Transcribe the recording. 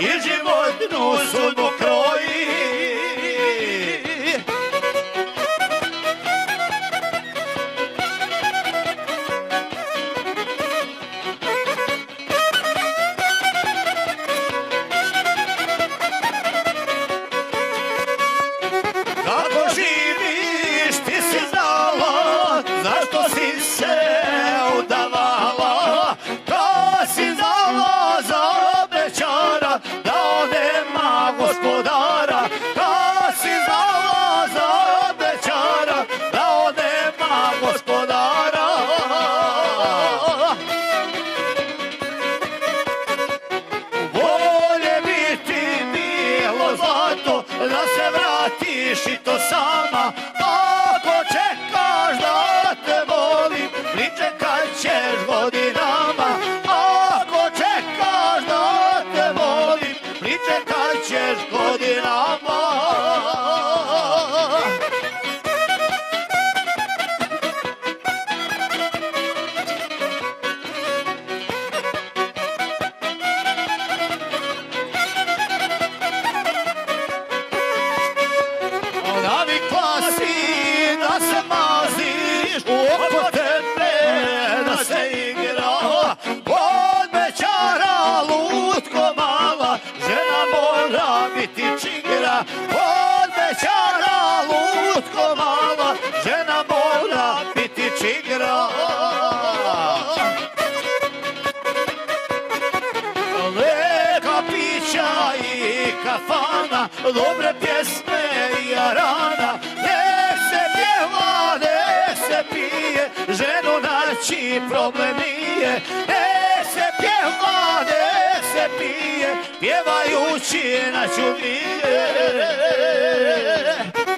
i životnu sudbu kroji. Kako živiš, ti si znala, zašto si se udavala, kad si znala za bećara, da on nema gospodara, kad si znala za bećara, da on nema gospodara. Bolje bi ti bilo zlato, da se vratiš i to sama, ako čekaš da te volim, pričekat ćeš godinama. Ako čekaš da te volim, pričekat ćeš godinama. Navikla si da se maziš, oko tebe da se igra, od bećara lutko mala, žena mora biti čigra. Od bećara lutko mala, žena mora biti čigra. Leka pića i kafana, dobre pjesme i arana, nek se pjeva, nek se pije, ženu naći problem nije. Nek se pjeva, nek se pije, pjevajući naću vije.